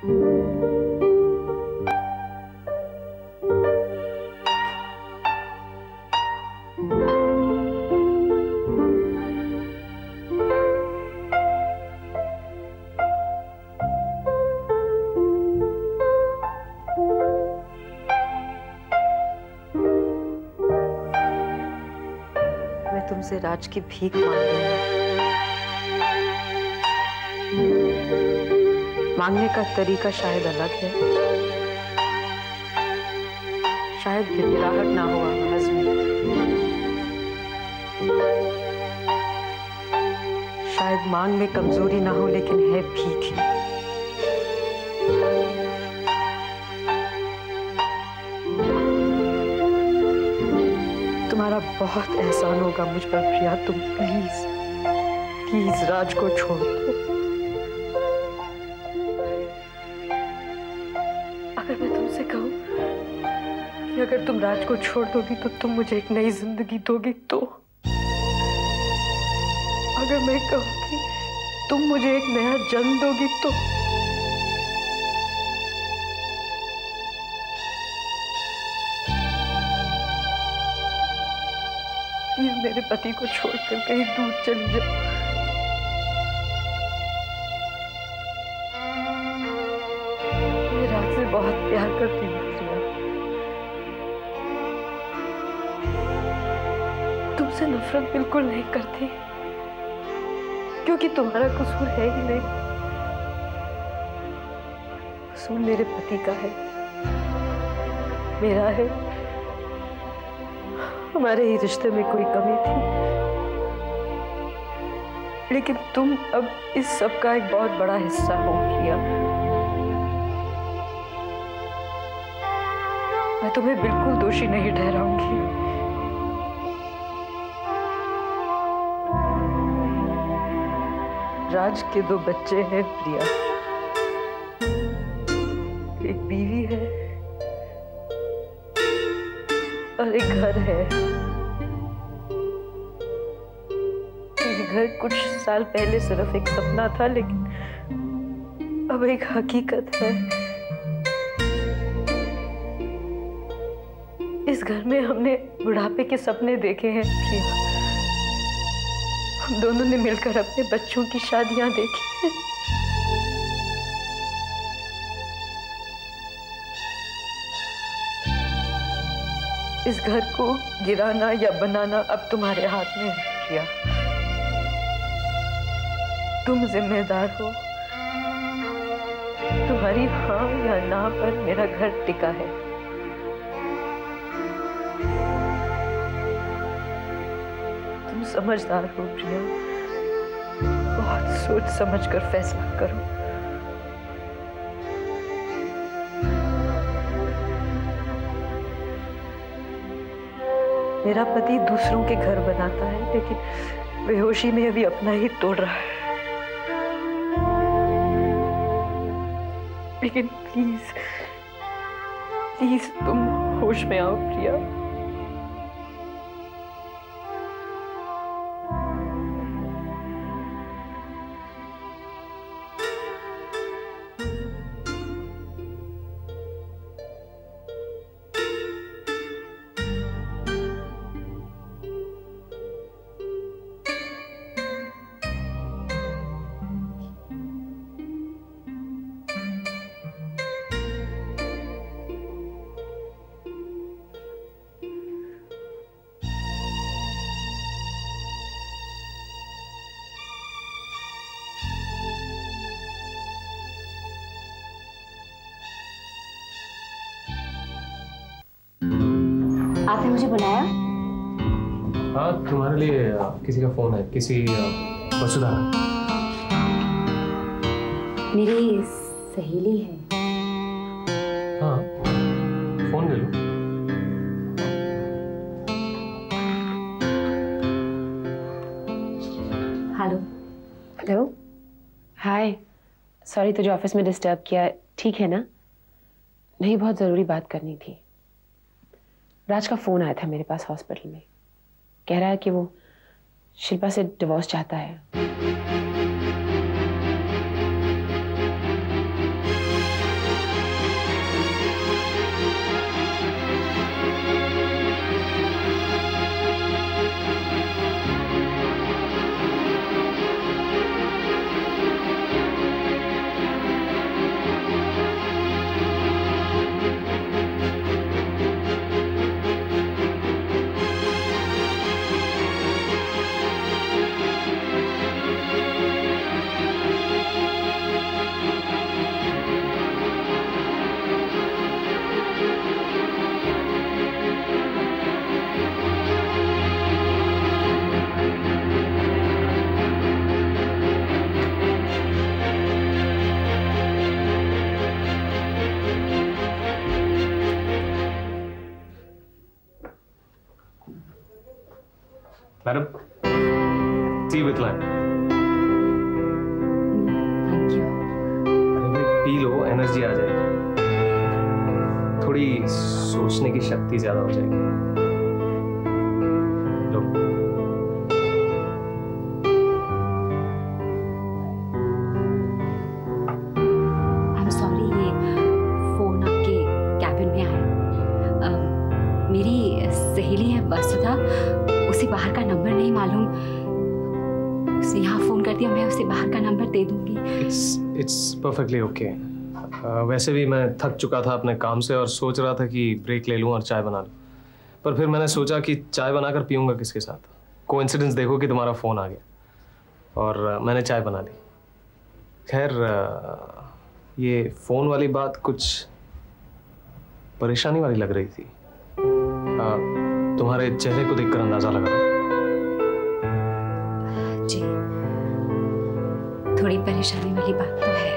तुमसे राज की भीख मांग रही हूं। मांगने का तरीका शायद अलग है, शायद गिड़गिड़ाहट ना हो आवाज में, शायद मांग में कमजोरी ना हो, लेकिन है भीख ही। तुम्हारा बहुत एहसान होगा मुझ पर प्रिया, तुम प्लीज प्लीज राज को छोड़ दो। अगर मैं तुमसे कहूं कि अगर तुम राज को छोड़ दोगी तो तुम मुझे एक नई जिंदगी दोगी, तो अगर मैं कहूं कि तुम मुझे एक नया जन्म दोगी, तो प्लीज मेरे पति को छोड़कर कहीं दूर चली जाओ। मैं राज से बहुत प्यार करती हूँ प्रिया, तुमसे नफरत बिल्कुल नहीं करती, क्योंकि तुम्हारा कसूर है ही नहीं। कसूर मेरे पति का है, मेरा है। हमारे ही रिश्ते में कोई कमी थी, लेकिन तुम अब इस सब का एक बहुत बड़ा हिस्सा हो प्रिया। मैं तुम्हें बिल्कुल दोषी नहीं ठहराऊंगी। राज के 2 बच्चे हैं प्रिया, एक बीवी है और एक घर है। ये घर कुछ साल पहले सिर्फ एक सपना था, लेकिन अब एक हकीकत है। इस घर में हमने बुढ़ापे के सपने देखे हैं प्रिया। हम दोनों ने मिलकर अपने बच्चों की शादियां देखी हैं। इस घर को गिराना या बनाना अब तुम्हारे हाथ में है प्रिया। तुम जिम्मेदार हो। तुम्हारी हाँ या ना पर मेरा घर टिका है। तुम समझदार हो प्रिया, बहुत सोच समझ कर फैसला करो। मेरा पति दूसरों के घर बनाता है, लेकिन बेहोशी में अभी अपना ही तोड़ रहा है। लेकिन प्लीज प्लीज तुम होश में आओ प्रिया। आपने मुझे बुलाया? हाँ, तुम्हारे लिए किसी का फोन है, किसी वसुधा। मेरी सहेली है। हाँ, फोन ले लो। हेलो। Hello, hi. सॉरी तुझे ऑफिस में डिस्टर्ब किया। ठीक है ना? नहीं, बहुत ज़रूरी बात करनी थी। राज का फ़ोन आया था मेरे पास हॉस्पिटल में। कह रहा है कि वो शिल्पा से डिवोर्स चाहता है। Madam, tea with lime. Thank you. अरे भाई पी लो, एनर्जी आ जाएगी, थोड़ी सोचने की शक्ति ज्यादा हो जाएगी। लो। आई एम सॉरी, ये फोन आपके कैबिन में आया। मेरी सहेली है वसुधा, उसे बाहर का नंबर नहीं मालूम, उसने यहाँ फोन कर दिया, मैं उसे बाहर का नंबर दे दूंगी। It's perfectly okay. वैसे भी मैं थक चुका था अपने काम से और सोच रहा था कि ब्रेक ले लूं और चाय बना लूं, पर फिर मैंने सोचा कि चाय बनाकर पीऊंगा किसके साथ। कोइंसिडेंस देखो कि तुम्हारा फ़ोन आ गया और मैंने चाय बना ली। खैर, ये फ़ोन वाली बात कुछ परेशानी वाली लग रही थी। तुम्हारे चेहरे को देखकर अंदाजा लगा। जी, थोड़ी परेशानी वाली बात तो है।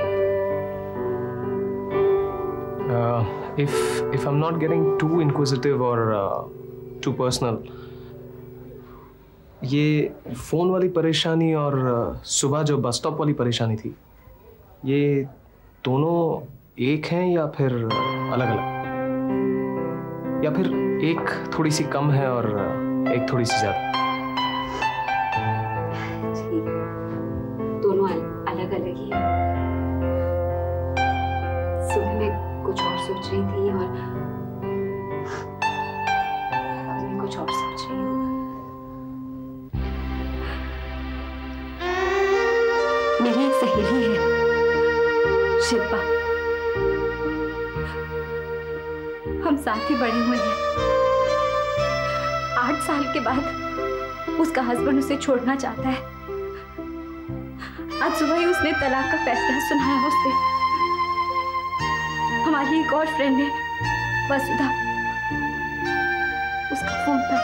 If I'm not getting too inquisitive or too personal, ये फोन वाली परेशानी और सुबह जो बस स्टॉप वाली परेशानी थी, ये दोनों एक हैं या फिर अलग अलग, या फिर एक थोड़ी सी कम है और एक थोड़ी सी ज्यादा? जी, दोनों अलग अलग ही है। सुबह मैं कुछ और सोच रही थी और मैं कुछ और सोच रही हूँ। मेरी एक सहेली है शिल्पा, हम साथ ही बड़े हुए हैं। 8 साल के बाद उसका हस्बैंड उसे छोड़ना चाहता है। आज सुबह ही उसने तलाक का फैसला सुनाया उसे। हमारी एक और फ्रेंड है वसुधा, उसका फोन था।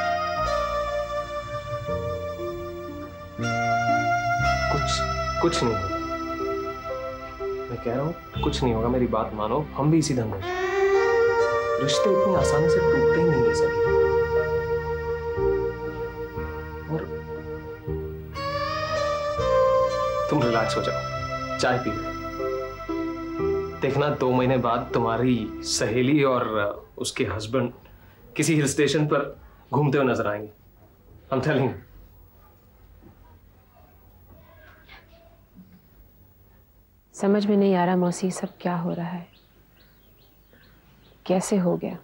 कुछ नहीं होगा, मैं कह रहा हूँ कुछ नहीं होगा, मेरी बात मानो। हम भी इसी धंधे में, रिश्ते इतनी आसानी से टूटते ही नहीं है सभी। और तुम रिलैक्स हो जाओ, चाय पी लो। देखना 2 महीने बाद तुम्हारी सहेली और उसके हस्बैंड किसी हिल स्टेशन पर घूमते हुए नजर आएंगे। I'm telling you। समझ में नहीं आ रहा मौसी, सब क्या हो रहा है, कैसे हो गया।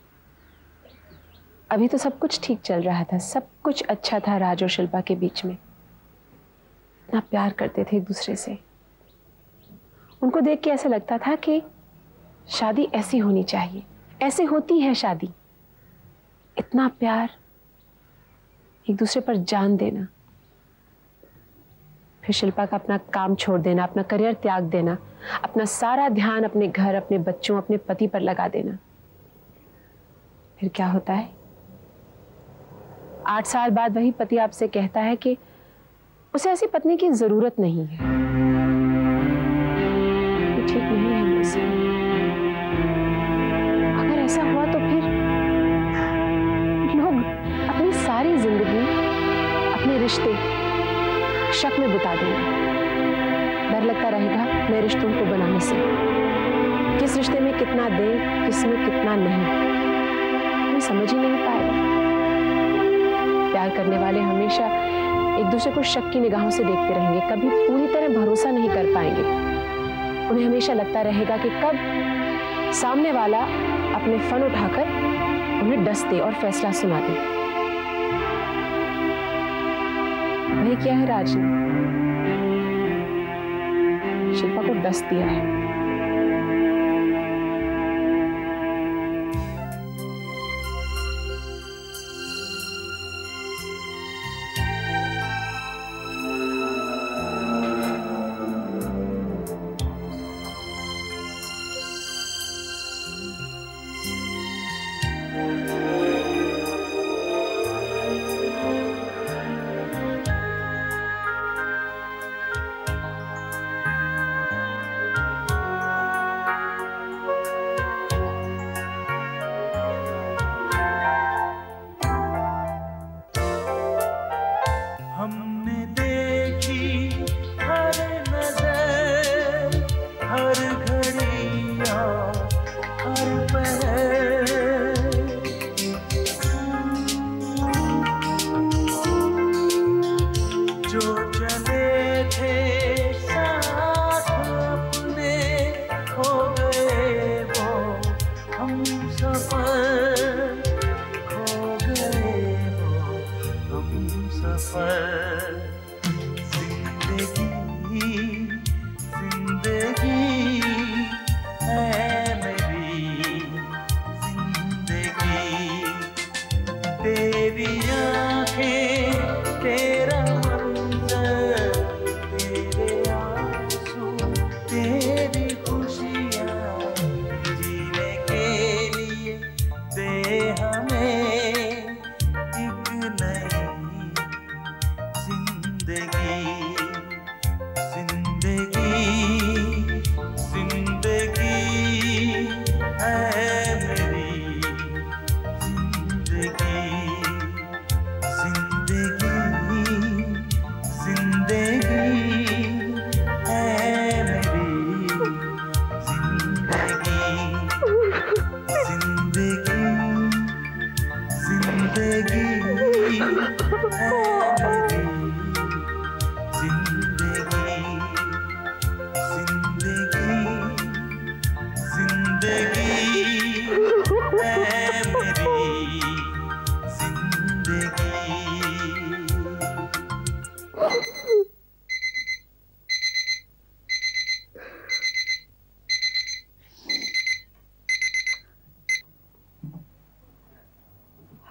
अभी तो सब कुछ ठीक चल रहा था, सब कुछ अच्छा था राज और शिल्पा के बीच में। इतना प्यार करते थे एक दूसरे से। उनको देख के ऐसा लगता था कि शादी ऐसी होनी चाहिए, ऐसे होती है शादी। इतना प्यार, एक दूसरे पर जान देना, फिर शिल्पा का अपना काम छोड़ देना, अपना करियर त्याग देना, अपना सारा ध्यान अपने घर, अपने बच्चों, अपने पति पर लगा देना। फिर क्या होता है? 8 साल बाद वही पति आपसे कहता है कि उसे ऐसी पत्नी की जरूरत नहीं है। ये ठीक नहीं है मुझसे। अगर ऐसा हुआ तो फिर लोग अपनी सारी जिंदगी, अपने रिश्ते शक में बिता देंगे। डर लगता रहेगा नए रिश्तों को बनाने से, किस रिश्ते में कितना दें, किस में कितना नहीं, हमें समझ ही नहीं पाएगा। प्यार करने वाले हमेशा एक दूसरे को शक की निगाहों से देखते रहेंगे, कभी पूरी तरह भरोसा नहीं कर पाएंगे। उन्हें हमेशा लगता रहेगा कि कब सामने वाला अपने फन उठाकर उन्हें डस दे और फैसला सुना दे। वही क्या है राज ने शिल्पा को डस दिया है।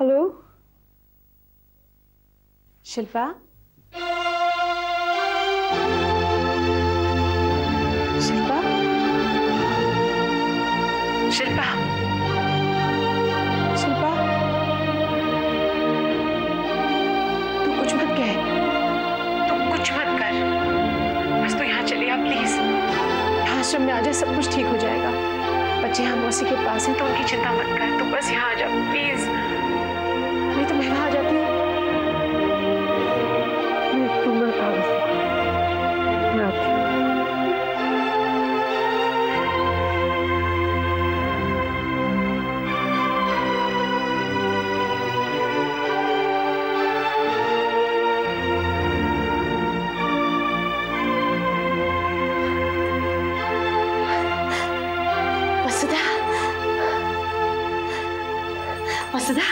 हेलो शिल्पा, शिल्पा, शिल्पा, शिल्पा, तू कुछ मत कह, तू कुछ मत कर, बस तू यहाँ चली आ प्लीज। आश्रम में आ जा, सब कुछ ठीक हो जाएगा। बच्चे यहाँ मौसी के पास हैं तो उनकी चिंता मत कर, तू बस यहाँ आ जा प्लीज। नहीं तो मैं वहाँ आ जाती हूँ। तुम मत आओ, मैं आती हूँ। वसुधा,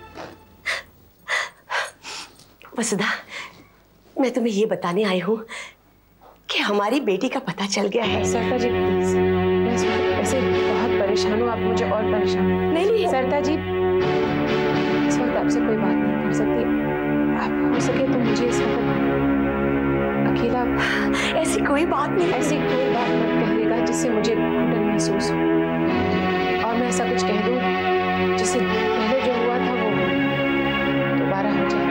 वसुधा, मैं तुम्हें ये बताने आई हूँ कि हमारी बेटी का पता चल गया है। सरता जी प्लीज, मैं इस वक्त ऐसे बहुत परेशान हूँ, आप मुझे और परेशान। नहीं सरता जी, इस वक्त आपसे कोई बात नहीं कर सकती। आप हो सके तो मुझे इस वक्त अकेला। ऐसी कोई बात नहीं, ऐसी कोई बात मत कहिएगा जिससे मुझे डर महसूस हो, और मैं ऐसा कुछ कह दूँ जिससे पहले जो हुआ था वो दोबारा हो जाए।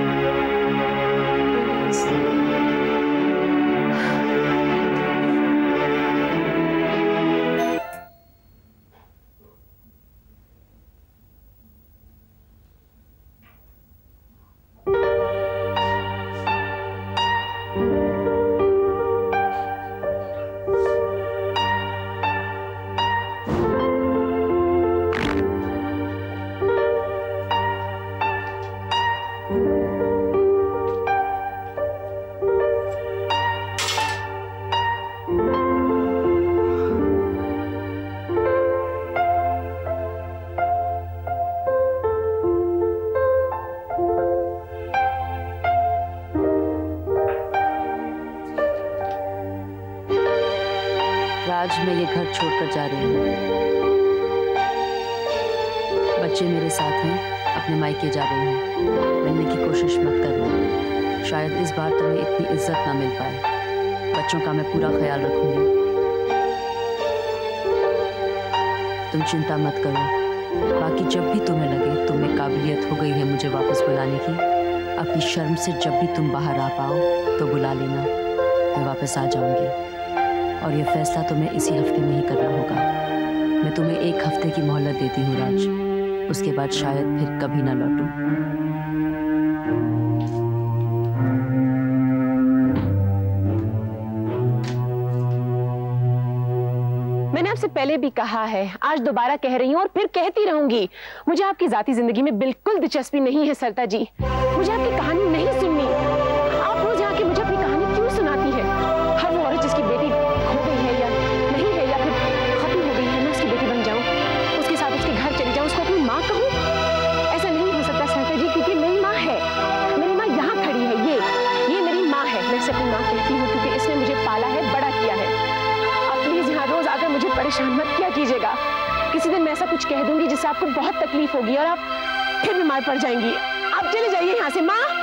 आज मैं ये घर छोड़कर जा रही हूँ। बच्चे मेरे साथ हैं, अपने मायके जा रही हूँ। मिलने की कोशिश मत करना, शायद इस बार तुम्हें इतनी इज्जत ना मिल पाए। बच्चों का मैं पूरा ख्याल रखूंगी। तुम चिंता मत करो। बाकी जब भी तुम्हें लगे तुम्हें काबिलियत हो गई है मुझे वापस बुलाने की, अपनी शर्म से जब भी तुम बाहर आ पाओ तो बुला लेना, मैं वापस आ जाऊंगी। और ये फैसला तुम्हें इसी हफ्ते में ही करना होगा। मैं तुम्हें 1 हफ्ते की मोहलत देती हूँ राज, उसके बाद शायद फिर कभी ना लौटूं। मैंने आपसे पहले भी कहा है, आज दोबारा कह रही हूँ और फिर कहती रहूंगी, मुझे आपकी जाती जिंदगी में बिल्कुल दिलचस्पी नहीं है सरता जी। मुझे आपकी कहानी नहीं सुननी। आप रोज यहाँ के मुझे अपनी कहानी क्यों सुनाती है? हर वो औरत जिसकी बेटी खो गई है या नहीं है या फिर खत्म हो गई है, मैं उसकी बेटी बन जाऊं, उसके साथ उसके घर चली जाऊं, उसको अपनी माँ कहूँ? ऐसा नहीं हो सकता सरता जी, क्योंकि मेरी माँ है। मेरी माँ यहाँ खड़ी है, ये मेरी माँ है। मैं इसे अपनी माँ कहती हूँ क्योंकि इसने मुझे पाला है, बड़ा किया है। आप प्लीज यहाँ रोज आकर मुझे परेशान मत किया कीजिएगा। किसी दिन मैं ऐसा कुछ कह दूंगी जिससे आपको बहुत तकलीफ होगी और आप फिर बीमार पड़ जाएंगी। आप चले जाइए यहाँ से। माँ,